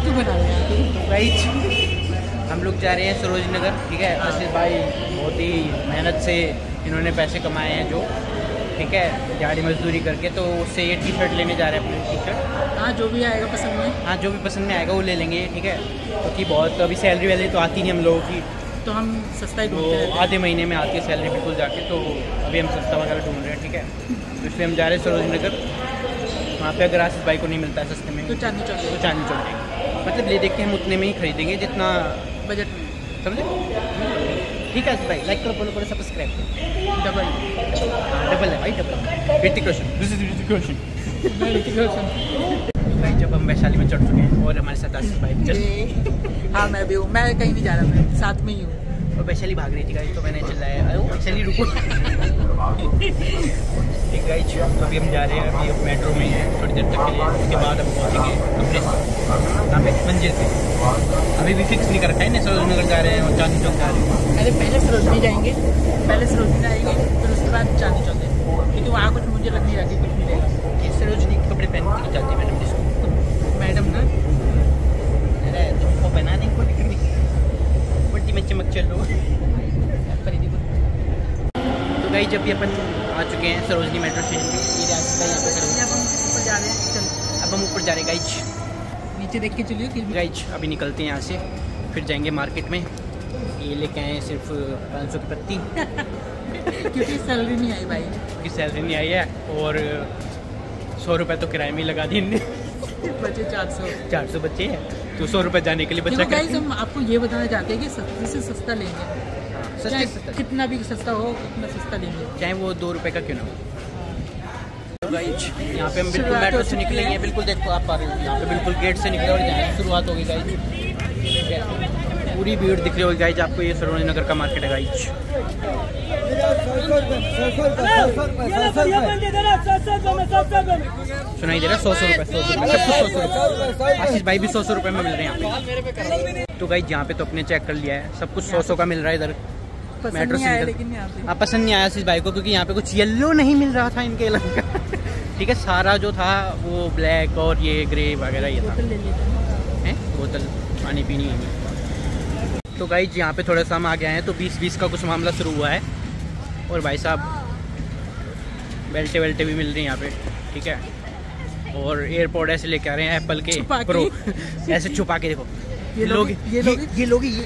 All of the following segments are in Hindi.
तू बना रहे गाइस हम लोग जा रहे हैं सरोजनी नगर, ठीक है। आशीष भाई बहुत ही मेहनत से इन्होंने पैसे कमाए हैं जो, ठीक है, दिहाड़ी मजदूरी करके, तो उससे ये टी शर्ट लेने जा रहे हैं, अपनी टी शर्ट। हाँ जो भी आएगा पसंद में, हाँ जो भी पसंद में आएगा वो ले लेंगे, ठीक है। क्योंकि बहुत अभी सैलरी वैलरी तो आती नहीं हम लोगों की, तो हम सस्ता ही तो ढूंढते हैं। आधे महीने में आती है सैलरी बिल्कुल जाके, तो अभी हम सस्ता वगैरह ढूंढ रहे हैं, ठीक है। तो इसलिए हम जा रहे हैं सरोजनी नगर। वहाँ पे अगर आशीष भाई को नहीं मिलता है सस्ते में तो चांदनी चौक तो चांदनी चौक जाएंगे, मतलब ले देख के हम उतने में ही खरीदेंगे जितना बजट में, समझे, ठीक है आशीष भाई। लाइक करो, फॉलो करो, सब्सक्राइब करो। डबल डबल है भाई, double. Hrithik Roshan, this is Hrithik Roshan. Hrithik Roshan. भाई जब हम वैशाली में चढ़ चुके हैं और हमारे साथ आशीष भाई जस्ट, हाँ मैं भी हूँ, मैं कहीं नहीं जा रहा, मैं साथ में ही हूँ। और वैशाली भाग रही थी गाइस, तो मैंने चिल्लाया अरे वैशाली रुको। ठीक गाइस, अभी हम जा रहे हैं, अभी अब मेट्रो में हैं थोड़ी देर तक के लिए, उसके बाद हम पहुँचेंगे अपने यहाँ पे मंजिल पे। अभी भी फिक्स नहीं कर रखा है ना, सरोजनी नगर जा रहे हैं और चांदनी चौक जा रहे हैं। अरे पहले सरोजनी जाएंगे, पहले सरोजनी जाएंगे, फिर उसके बाद चांदनी चौक जाएंगे, क्योंकि वहाँ कुछ मुझे लग नहीं रहा कि कुछ मिलेगा। ये सरोजनी के कपड़े पहन के जाती है मैडम जिसको, मैडम ना, अरे तुमको बना देंगे कोई दिक्कत नहीं, बट्टी में चमक चलो। तो गाइस जब भी अपन आ चुके हैं सरोजनी मेट्रो स्टेशन पे, ये रास्ता यहाँ पे सरोजनी, अब हम ऊपर जा रहे हैं, चल अब हम ऊपर जा रहे हैं गाइस। नीचे देख के चलिए कि गाइज अभी निकलते हैं यहाँ से, फिर जाएंगे मार्केट में। ये लेके आए हैं सिर्फ 500 की पत्ती, क्योंकि सैलरी नहीं आई भाई, क्योंकि सैलरी नहीं आई है, और 100 रुपये तो किराए में ही लगा दिए इनने। बचे 400 बच्चे हैं, तो 100 रुपये जाने के लिए बचा देखो गाइस, हम आपको ये बताना चाहते हैं कि सस्ते से सस्ता लेंगे, चाहे कितना भी सस्ता हो उतना सस्ता लेंगे, चाहे वो 2 रुपये का क्यों ना हो। तो गाइज यहाँ पे हम बिल्कुल मेट्रो से निकलेंगे, बिल्कुल देखो आप आ रहे हो, यहाँ पे बिल्कुल गेट से निकले और यहाँ से शुरुआत होगी गाइज। पूरी भीड़ दिख रही होगी गाइज आपको, ये सरोजनी नगर का मार्केट है गाइज। सुनाई दे रहा है 100 रुपये, 100 रुपये, आशीष भाई भी 100 रुपये में मिल रहे हैं यहाँ पे। तो गाइज यहाँ पे तो अपने चेक कर लिया है, सब कुछ 100 का मिल रहा है इधर मेट्रो से। लेकिन यहाँ पे पसंद नहीं आया आशीष भाई को, क्योंकि यहाँ पे कुछ येलो नहीं मिल रहा था इनके अलग का। ठीक है, सारा जो था वो ब्लैक और ये ग्रे वगैरह ये था। ले लेते हैं, बोतल पानी पीनी है। तो गाइज यहाँ पे थोड़ा सा हम आ गए हैं, तो 20-20 का कुछ मामला शुरू हुआ है, और भाई साहब बेल्टे वेल्टे भी मिल रही हैं यहाँ पे, ठीक है। और एयरपोर्ट ऐसे लेके आ रहे हैं एप्पल के प्रो, ऐसे छुपा के देखो ये लोग ये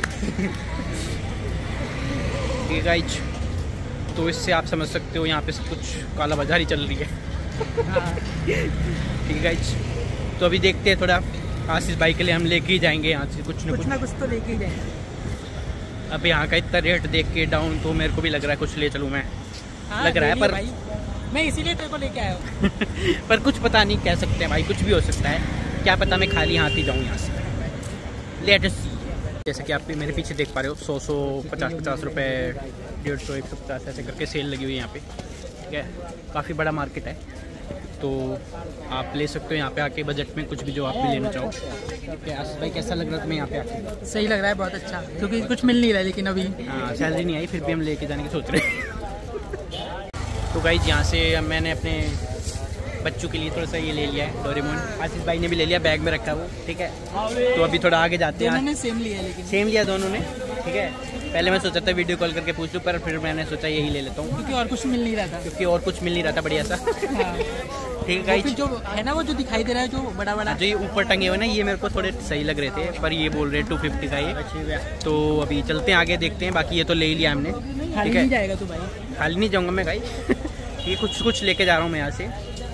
ठीक है गाइज। तो इससे आप समझ सकते हो यहाँ पे सब कुछ काला बाजारी चल रही है। ठीक है गाइज, तो अभी देखते हैं थोड़ा, आशीष भाई के लिए हम लेके ही जाएंगे यहाँ से कुछ ना कुछ तो लेके ही जाएंगे। अब यहाँ का इतना रेट देख के डाउन, तो मेरे को भी लग रहा है कुछ ले चलूँ मैं। हाँ, लग रहा है, पर भाई मैं इसीलिए तेरे को लेके आया हूँ। पर कुछ पता नहीं, कह सकते हैं भाई, कुछ भी हो सकता है, क्या पता मैं खाली हाथ ही जाऊँ यहाँ से। लेटेस्ट जैसे कि आप मेरे पीछे देख पा रहे हो, 100 50 रुपये, 150 150 ऐसे करके सेल लगी हुई है यहाँ पे, ठीक है। काफ़ी बड़ा मार्केट है, तो आप ले सकते हो यहाँ पे आके बजट में कुछ भी जो आप भी लेना चाहो। ठीक है आशीष भाई, कैसा लग रहा है तुम्हें यहाँ पे आके? सही लग रहा है, बहुत अच्छा, क्योंकि कुछ मिल नहीं रहा है, लेकिन अभी सैलरी नहीं आई, फिर भी हम लेके जाने की सोच रहे हैं। तो गाइस यहाँ से मैंने अपने बच्चों के लिए थोड़ा सा ये ले लिया है डोरेमोन, आशीष भाई ने भी ले लिया, बैग में रखा है वो, ठीक है। तो अभी थोड़ा आगे जाते हैं। दोनों ने सेम लिया है, लेकिन सेम लिया दोनों ने, ठीक है। पहले मैं सोचा था वीडियो कॉल करके पूछ लूँ, पर फिर मैंने सोचा यही ले लेता हूँ, क्योंकि और कुछ मिल नहीं रहा था, बढ़िया सा। हाँ। ठीक है गाइस, जो है ना वो जो दिखाई दे रहा है, जो बड़ा बड़ा जो ये ऊपर टंगे हुए ना, ये मेरे को थोड़े सही लग रहे थे, पर ये बोल रहे हैं 250 का ये। तो अभी चलते हैं आगे, देखते हैं। बाकी ये तो ले ही लिया हमने, ठीक है। जाएगा तो भाई, खाली नहीं जाऊँगा मैं गाइस। ये कुछ लेके जा रहा हूँ मैं यहाँ से,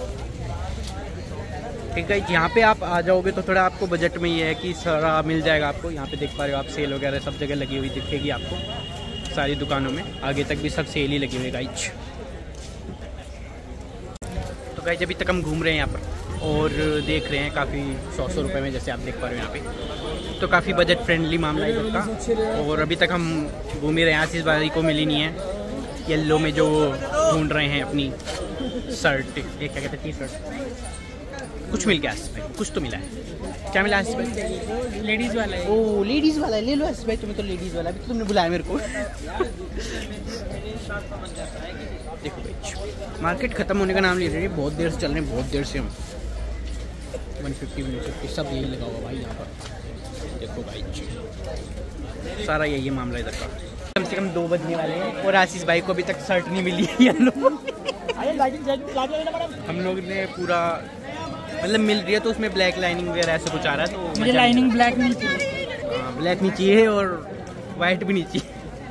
ठीक है। यहाँ पे आप आ जाओगे तो थोड़ा आपको बजट में ये है कि सारा मिल जाएगा आपको। यहाँ पे देख पा रहे हो आप, सेल वगैरह सब जगह लगी हुई दिखेगी आपको, सारी दुकानों में, आगे तक भी सब सेल ही लगी हुई है गाइज। तो गाइज अभी तक हम घूम रहे हैं यहाँ पर और देख रहे हैं काफ़ी 100 रुपये में, जैसे आप देख पा रहे हो यहाँ पे, तो काफ़ी बजट फ्रेंडली मामला है इसका। और अभी तक हम घूम ही रहे हैं, आशीष भाई को मिली नहीं है, येलो में जो ढूंढ रहे हैं अपनी शर्ट, ये क्या कहते हैं, टी शर्ट। कुछ मिल गया आशीष भाई, कुछ तो मिला है। क्या मिला आशीष भाई? लेडीज़ वाला है। ओ लेडीज़ वाला है, ले लो आशीष भाई, तुम्हें तो लेडीज़ वाला, अभी तो तुमने बुलाया मेरे को। देखो भाई, मार्केट ख़त्म होने का नाम ले रही है, बहुत देर से चल रहे हैं, बहुत देर से हम 150 सब यही लगा हुआ भाई यहाँ पर। देखो भाई सारा यही मामला इधर का। कम से कम 2 बजने वाले हैं और आशीष भाई को अभी तक शर्ट नहीं मिली है येलो। हम लोग ने पूरा मतलब मिल रही है तो उसमें ब्लैक लाइनिंग वगैरह ऐसा कुछ आ रहा है, तो मुझे लाइनिंग ब्लैक नहीं चाहिए। ब्लैक नहीं चाहिए और वाइट भी नहीं चाहिए।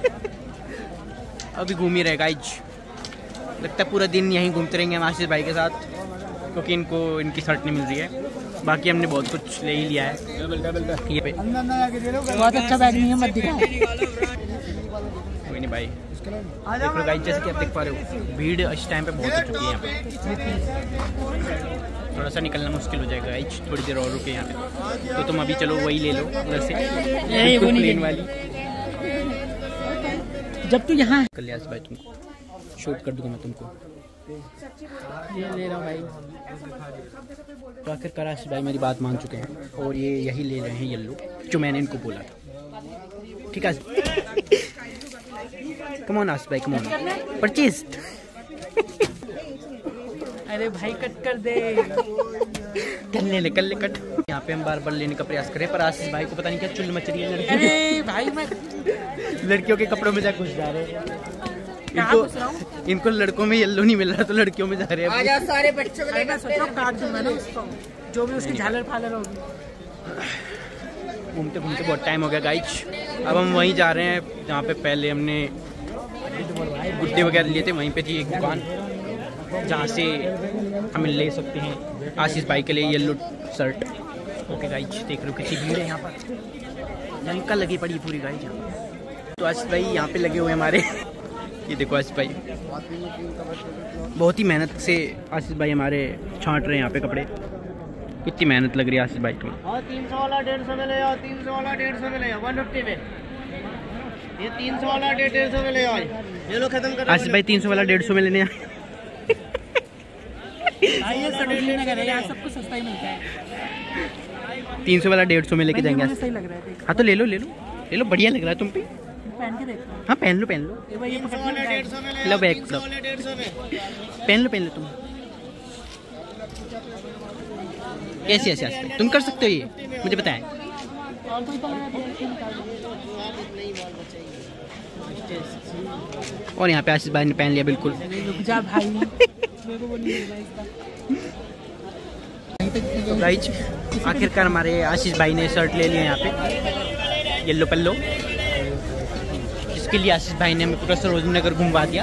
अभी घूम ही रहे गाइज, लगता है पूरा दिन यहीं घूमते रहेंगे हम आशीष भाई के साथ, क्योंकि इनको इनकी शर्ट नहीं मिल रही है। बाकी हमने बहुत कुछ ले ही लिया है। ये पे बहुत अच्छा बैग नहीं है, मत दिखा। कोई नहीं भाई, देखो गाइस जैसे कि आप देख पा रहे हो भीड़ इस टाइम पे बहुत हो चुकी है यहाँ पे। थोड़ा सा निकलना मुश्किल हो जाएगा गाइस, थोड़ी देर और रुके यहाँ पे। तो तुम अभी चलो वही ले लो उधर से, बिल्कुल प्लेन वाली। जब तू यहाँ कल्याण भाई तुमको शूट कर दूंगा मैं तुमको। ये ले रहा हूँ भाई। तो आखिरकार आशीष भाई मेरी बात मान चुके हैं और ये यही ले रहे हैं येलो, जो मैंने इनको बोला था। ठीक है कम ऑन आशीष भाई, कम ऑन परचेज। अरे भाई कट कर दे। कर ले कट। यहाँ पे हम बार बार लेने का प्रयास करें पर आशीष भाई को पता नहीं क्या चुल मच रही है लड़की। अरे भाई मैं लड़कियों के कपड़ों में जा घुस जा रहे हैं। इनको लड़कों में येलो नहीं मिल रहा तो लड़कियों में जा रहे हैं। आजा सारे बच्चों को लेकर सोच रहा हूं काट दूंगा ना उसको, जो भी उसकी झालर फालर होगी। घूमते घूमते बहुत टाइम हो गया गाइज। अब हम वहीं जा रहे हैं जहाँ पे पहले हमने गुड्डे वगैरह लिए थे। वहीं पे थी एक दुकान जहाँ से हम ले सकते हैं आशीष भाई के लिए येलो शर्ट। ओके गाइज देख रहे हो कितनी भीड़ है यहाँ पर, लंका लगी पड़ी पूरी गाइज यहाँ। तो आशीष भाई यहाँ पे लगे हुए हमारे। ये देखो आशीष भाई बहुत ही मेहनत से आशीष भाई हमारे छांट रहे हैं यहाँ पे कपड़े। कितनी मेहनत लग रही है आशीष भाई को। 300 वाला 150 में ले आओ, 300 वाला 150 में ले आओ, 150 में। ये 300 वाला 150 में ले आओ। ये लो खत्म कर आशीष भाई 300 वाला 150 में लेने ये सरोजनी नगर है, यहाँ सब कुछ सस्ता ही मिलता है। 300 वाला 150 में लेके जाएंगे। सही लग रहा है। हाँ तो ले लो बढ़िया लग रहा है तुम पे। पहन के देखो। हाँ पहन लो। लो बैग लो, पहन लो तुम। कैसे ऐसे तुम कर सकते हो ये, मुझे बताएं। और यहाँ पे आशीष भाई ने पहन लिया बिल्कुल। जा भाई। तो गाइज आखिरकार हमारे आशीष भाई ने शर्ट ले लिया यहाँ पे येलो पल्लो, जिसके लिए आशीष भाई ने हमें पूरा सरोजनी नगर घुमवा दिया।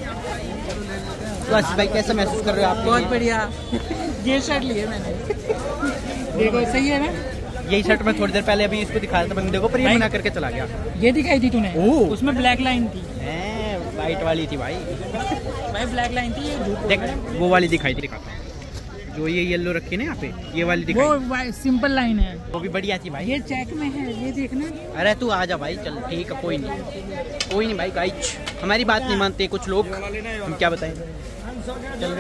तो आशीष भाई कैसा महसूस कर रहे हो आप? बहुत बढ़िया। ये शर्ट ली है मैंने, देखो सही है ना। यही शर्ट मैं थोड़ी देर पहले अभी इसको दिखाया था बंदे को, पर ये मना करके चला गया। ये दिखाई थी तूने? ओह उसमें ब्लैक लाइन थी। वाइट वाली थी भाई ब्लैक लाइन थी। ये देख वो वाली दिखाई थी, दिखाता हूं। जो ये येलो रखी है ना यहाँ पे, ये वाली दिखाई। वो सिंपल लाइन है, वो भी बढ़िया थी भाई। ये चेक में है, ये देखना। अरे तू आ जा भाई, चल ठीक है, कोई नहीं भाई। गाइज हमारी बात नहीं मानते कुछ लोग, हम क्या बताएं। चल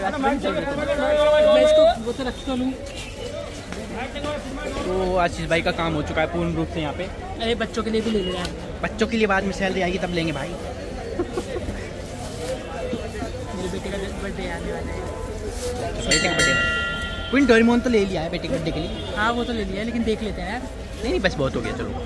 वो तो रख तो लूं। तो आशीष भाई का काम हो चुका है पूर्ण रूप से यहाँ पे। अरे बच्चों के लिए भी ले लिया। बच्चों के लिए बाद में सैलरी आएगी तब लेंगे भाई। मेरे बेटे का बर्थडे आने वाला है। बेटे का बर्थडे कोई डोरेमोन तो ले लिया है बेटे के बर्थडे के लिए। हाँ वो तो ले लिया, लेकिन देख लेते हैं यार। नहीं बस बहुत हो गया, चलो।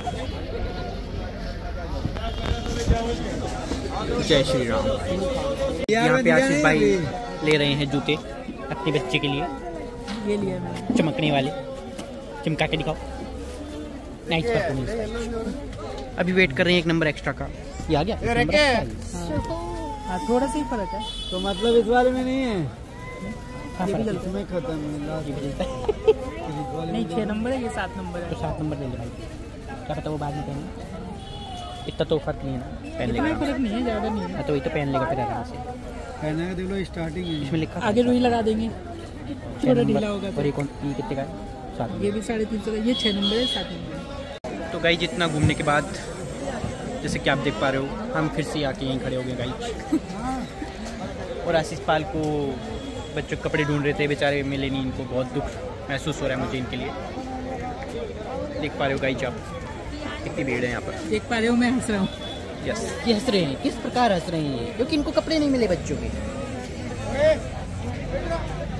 जय श्री राम। यहाँ पे आशीष भाई ले रहे हैं जूते अपने बच्चे के लिए, ये लिया मैंने, चमकने वाले। चमका के दिखाओ, नाइस परफॉर्मेंस। अभी वेट कर रहे हैं 1 नंबर एक्स्ट्रा का। ये आ गया। हाँ थोड़ा सा ही फर्क है, तो मतलब इस वाले में नहीं है। ये भी जलता में खत्म है। नहीं 6 नंबर है, ये 7 नंबर है। तो 7 नंबर ले ले भाई, क्या पता वो बाद में पहने। इतना तो फर्क नहीं है ना, पहन इतना लेगा। फर्क नहीं है, ज़्यादा नहीं है। हाँ तो वही तो पहन लेगा फिर आराम से। कहने का देख लो स्टार्टिंग है। इसमें लिखा आगे रुई लगा देंगे, थोड़ा ढीला होगा। और ये कितने का है? 7। ये भी 350 का। ये 6 नंबर है, 7 नंबर है। तो गाइस जितना घूमने के बाद जैसे कि आप देख पा रहे हो, हम फिर से आके यहीं खड़े हो गए गाइस। और आशीष पाल को बच्चों के कपड़े ढूंढ रहे थे, बेचारे मिले नहीं। इनको बहुत दुख महसूस हो रहा है मुझे इनके लिए। देख पा रहे हो गाइस आप कितनी भीड़ है यहाँ पर। देख पा रहे हो, मैं हंस रहा हूँ। यस, ये हंस रहे हैं। किस प्रकार हंस रहे हैं? क्योंकि इनको कपड़े नहीं मिले बच्चों के।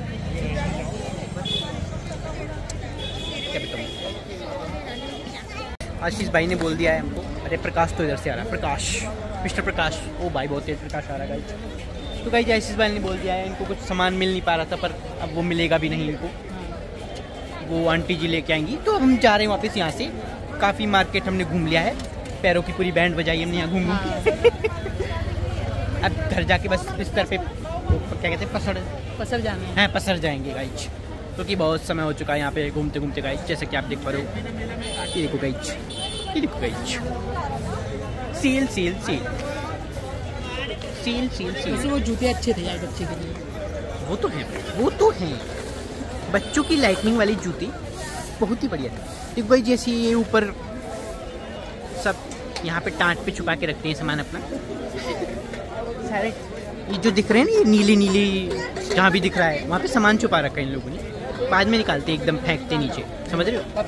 क्या बताऊँ, आशीष भाई ने बोल दिया है हमको। अरे प्रकाश तो इधर से आ रहा है, प्रकाश, मिस्टर प्रकाश। ओ भाई बहुत तेज प्रकाश आ रहा है गाइस। तो गाइस आशीष भाई ने बोल दिया है, इनको कुछ सामान मिल नहीं पा रहा था, पर अब वो मिलेगा भी नहीं इनको, वो आंटी जी लेके आएंगी। तो हम जा रहे हैं वापस यहाँ से। काफ़ी मार्केट हमने घूम लिया है, पैरों की पूरी बैंड बजाई हमने यहाँ घूम घूम। अब घर जाके बस बिस्तर पे क्या कहते हैं, पसर जाना है। हाँ पसर जाएंगे गाइज, क्योंकि बहुत समय हो चुका है यहाँ पे घूमते घूमते गाइज। जैसे कि आप देख पा रहे हो, ये देखो गाइज, ये देखो guys, seal seal seal seal seal seal. वैसे वो जूते अच्छे थे यार बच्चे के लिए। वो तो हैं, वो तो हैं, बच्चों की लाइटनिंग वाली जूती बहुत ही बढ़िया थी। देखो भाई जैसे ये ऊपर सब यहाँ पे टाँट पे छुपा के रखते हैं सामान अपना सारे। ये जो दिख रहे हैं ना, ये नीली नीली जहाँ भी दिख रहा है वहाँ पे सामान छुपा रखा है इन लोगों ने, बाद में निकालते एकदम फेंकते नीचे, समझ रहे हो।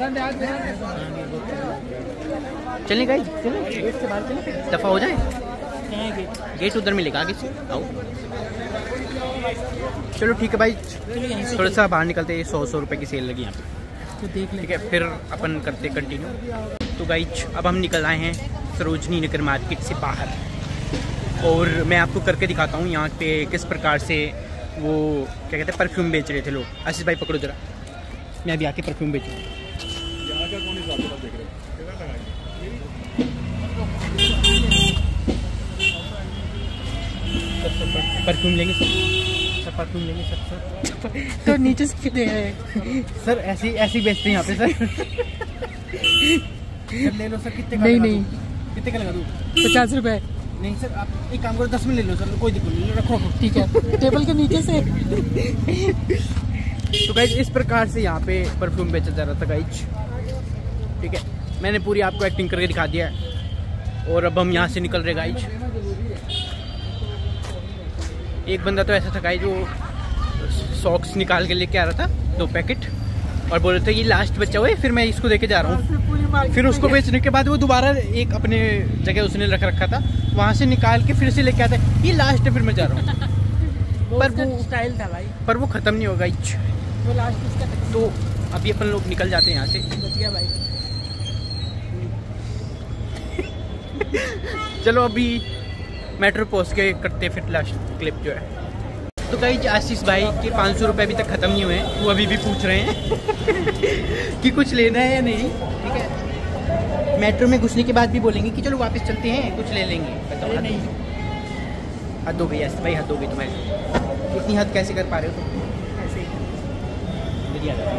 चलें गाइस, चलें गेट से बाहर चलें, दफ़ा हो जाए। गेट उधर मिलेगा आगे से, आओ। चलो ठीक है भाई, थोड़ा सा बाहर निकलते हैं। 100 रुपये की सेल लगी यहाँ पे, तो देख ठीक है, फिर अपन करते कंटिन्यू। तो गाइज अब हम निकल आए हैं सरोजनी नगर मार्केट से बाहर, और मैं आपको करके दिखाता हूँ यहाँ पे किस प्रकार से वो क्या कहते हैं परफ्यूम बेच रहे थे लोग। आशीष भाई पकड़ो जरा, मैं अभी आके परफ्यूम बेच रहा हूँ। परफ्यूम लेंगे सर, परफ्यूम लेंगे सर। तो नीचे से कितने हैं सर ऐसे ऐसे बेचते हैं यहाँ पे सर। सर ले लो सर, कितने का? नहीं कितने का लगा दूँ? 50 रुपए। नहीं सर, आप एक काम करो 10 में ले लो सर, कोई दिक्कत नहीं, रखो ठीक है, टेबल के नीचे से। तो गाइज इस प्रकार से यहाँ पे परफ्यूम बेचा जा रहा था गाइज, ठीक है। मैंने पूरी आपको एक्टिंग करके दिखा दिया है, और अब हम यहाँ से निकल रहे गाइज। एक बंदा तो ऐसा था गाइज, वो सॉक्स निकाल के लेके आ रहा था 2 पैकेट, और बोल रहे थे ये लास्ट बचा हुआ है, फिर मैं इसको देके जा रहा हूँ। फिर उसको बेचने के बाद वो दोबारा एक अपने जगह उसने रख रखा था, वहाँ से निकाल के फिर से लेके आता है, ये लास्ट है, फिर मैं जा रहा हूँ। पर वो स्टाइल था भाई, पर वो ख़त्म नहीं होगा इच, वो लास्ट इसका। तो अभी अपन लोग निकल जाते हैं यहाँ से। बतिया भाई। चलो अभी मेट्रो पहुँच के करते फिर लास्ट क्लिप जो है। तो गाइस आशीष भाई के 500 रुपये अभी तक ख़त्म नहीं हुए हैं, वो अभी भी पूछ रहे हैं कि कुछ लेना है या नहीं, ठीक है। मेट्रो में घुसने के बाद भी बोलेंगे कि चलो वापस चलते हैं, कुछ ले लेंगे। बताओ नहीं, हद हो गई आशीष भाई, हद हो गई तुम्हारी। इतनी हद कैसे कर पा रहे हो तुम? ऐसे ही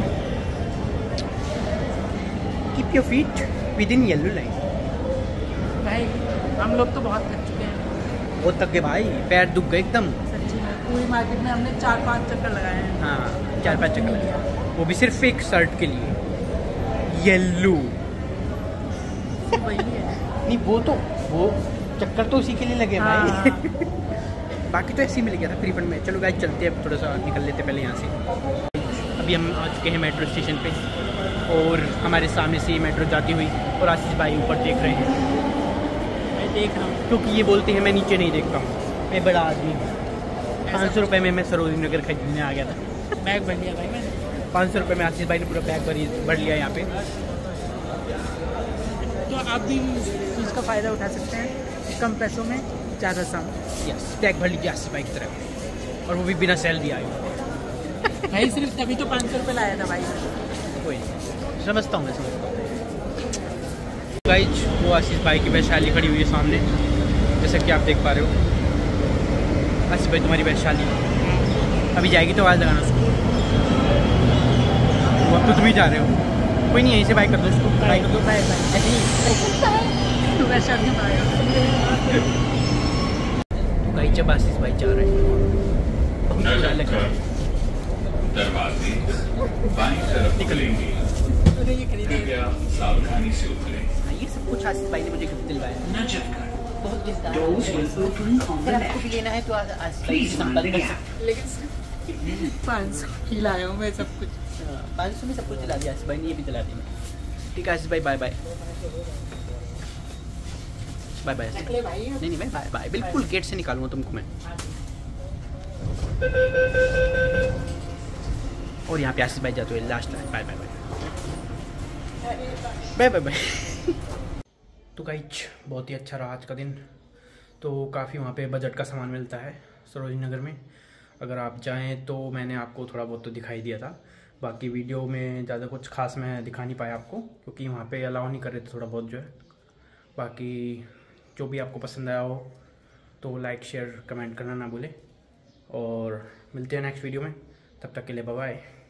keep your feet within yellow line. भाई हम लोग तो बहुत थक चुके हैं, बहुत थक गए भाई, पैर दुख गए एकदम। सच्ची में। पूरी मार्केट में हमने 4-5 चक्कर लगाए हैं। हाँ 4-5 चक्कर लगाए, वो भी सिर्फ एक शर्ट के लिए, येलो। वही है। नहीं वो चक्कर तो उसी के लिए लगे भाई। बाकी तो ऐसे ही मिल गया था फ्री फंड में। चलो गाइस चलते हैं, थोड़ा सा निकल लेते पहले यहाँ से। अभी हम आ चुके हैं मेट्रो स्टेशन पे, और हमारे सामने से मेट्रो जाती हुई, और आशीष भाई ऊपर देख रहे हैं। मैं देख रहा हूँ, क्योंकि ये बोलते हैं मैं नीचे नहीं देखता हूँ, मैं बड़ा आदमी हूँ। 500 रुपये में मैं सरोजनी नगर खरीदने आ गया था। बैग भर लिया भाई मैंने। 500 रुपये में आशीष भाई ने पूरा बैग भर लिया यहाँ पे। तो आप भी इसका फ़ायदा उठा सकते हैं, कम पैसों में ज़्यादा सामान। यस, बैग भर लीजिए आशीष भाई की तरफ, और वो भी बिना सेल दिया है भाई। सिर्फ तभी तो 500 रुपये लाया था भाई। कोई नहीं, समझता हूँ मैं, समझता हूँ। गाइज वो आशीष भाई की वैशाली खड़ी हुई है सामने, जैसा कि आप देख पा रहे हो। आशीष भाई तुम्हारी वैशाली अभी जाएगी तो आवाज़ लगाना उसको। वो अब तो तुम ही जा रहे हो, कोई नहीं, यहीं से बाय कर दो उसको, बाय कर दो। Bye bye. ऐसे नहीं तो वैशाली में आया। तो गाइज जब आशीष भाई जा रहे हैं बहुत अच्छा लग रहा है। दरवाजे बाईं तरफ निकलेंगे, ये खरीदे। सावधानी से उतरें। ये सब कुछ आशीष भाई ने मुझे गिफ्ट दिलवाया, बहुत दिलदार। Doors will open on the अगर आपको भी लेना है तो आशीष भाई से संपर्क कर सकते हैं। लेकिन 500 ही लाया हूँ मैं सब कुछ। 500 में सब कुछ दिला दिया आशीष भाई ने, ये भी दिला दिया। ठीक है आशीष भाई, बाय बाय बाय बाय। नहीं नहीं, मैं बाय बाय, बिल्कुल गेट से निकालूंगा तुमको मैं। और यहाँ पे आशीष भाई जाते हुए last line, bye bye bye. Bye bye bye. तो गाइज बहुत ही अच्छा रहा आज का दिन। तो काफ़ी वहाँ पे बजट का सामान मिलता है सरोजनी नगर में, अगर आप जाएं तो मैंने आपको थोड़ा बहुत तो दिखाई दिया था। बाकी वीडियो में ज़्यादा कुछ खास मैं दिखा नहीं पाया आपको, क्योंकि वहाँ पे अलाउ नहीं कर रहे थे थोड़ा बहुत जो है। बाकी जो भी आपको पसंद आया हो तो लाइक शेयर कमेंट करना ना भूलें, और मिलते हैं नेक्स्ट वीडियो में। तब तक के लिए बाय बाय।